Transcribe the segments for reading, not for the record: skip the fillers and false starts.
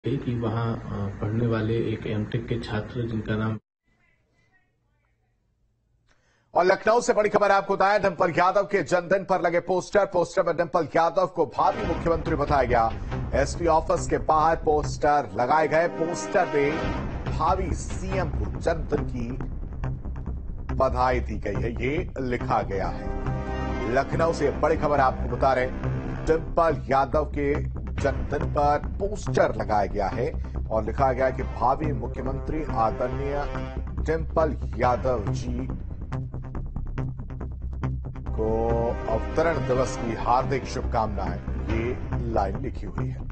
कि वहां पढ़ने वाले एक एमटेक के छात्र जिनका नाम। और लखनऊ से बड़ी खबर आपको बताएं, डिंपल यादव के जन्मदिन पर लगे पोस्टर में डिंपल यादव को भावी मुख्यमंत्री बताया गया। एसपी ऑफिस के बाहर पोस्टर लगाए गए। पोस्टर में भावी सीएम को जन्मदिन की बधाई दी गई है, ये लिखा गया है। लखनऊ से बड़ी खबर आपको बता रहे, डिंपल यादव के जन्मदिन पर पोस्टर लगाया गया है और लिखा गया कि भावी मुख्यमंत्री आदरणीय डिंपल यादव जी को अवतरण दिवस की हार्दिक शुभकामनाएं, ये लाइन लिखी हुई है।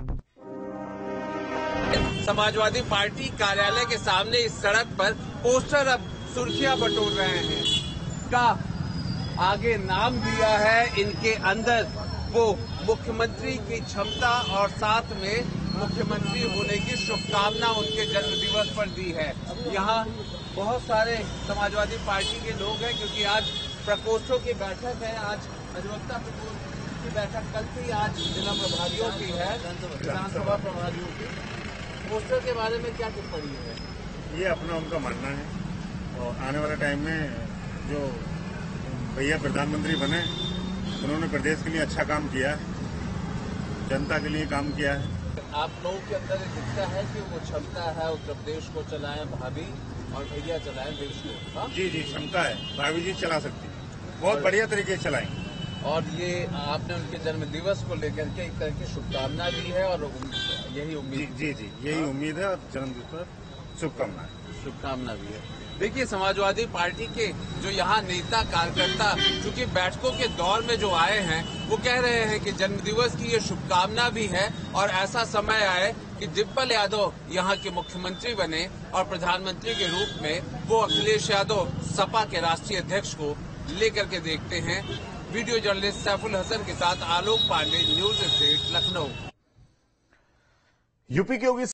समाजवादी पार्टी कार्यालय के सामने इस सड़क पर पोस्टर अब सुर्खियां बटोर रहे हैं। का आगे नाम दिया है, इनके अंदर वो मुख्यमंत्री की क्षमता और साथ में मुख्यमंत्री होने की शुभकामना उनके जन्म दिवस पर दी है। यहाँ बहुत सारे समाजवादी पार्टी के लोग हैं, क्योंकि आज प्रकोष्ठों की बैठक है। आज अधिवक्ता प्रकोष्ठ की बैठक कल थी, आज जिला प्रभारियों की है, विधानसभा प्रभारियों की। पोस्टर के बारे में क्या टिप्पणी है? ये अपना उनका मानना है और आने वाले टाइम में जो भैया प्रधानमंत्री बने, उन्होंने प्रदेश के लिए अच्छा काम किया है, जनता के लिए काम किया है। आप लोगों के अंदर दिखता है कि वो क्षमता है उत्तर प्रदेश को चलाएं भाभी और भैया चलाएं देश को। जी क्षमता है, भाभी जी चला सकती है, बहुत बढ़िया तरीके से चलाएंगे। और ये आपने उनके जन्म दिवस को लेकर के एक तरह की शुभकामना दी है और यही उम्मीद। जी यही उम्मीद है और जन्मदिन पर शुभकामना भी है। देखिए, समाजवादी पार्टी के जो यहाँ नेता कार्यकर्ता चूंकि बैठकों के दौर में जो आए हैं, वो कह रहे हैं कि जन्मदिवस की ये शुभकामना भी है और ऐसा समय आए कि डिंपल यादव यहाँ के मुख्यमंत्री बने और प्रधानमंत्री के रूप में वो अखिलेश यादव सपा के राष्ट्रीय अध्यक्ष को लेकर के देखते हैं। वीडियो जर्नलिस्ट सैफुल हसन के साथ Alok Pandey, news state, Lucknow. UP के योगी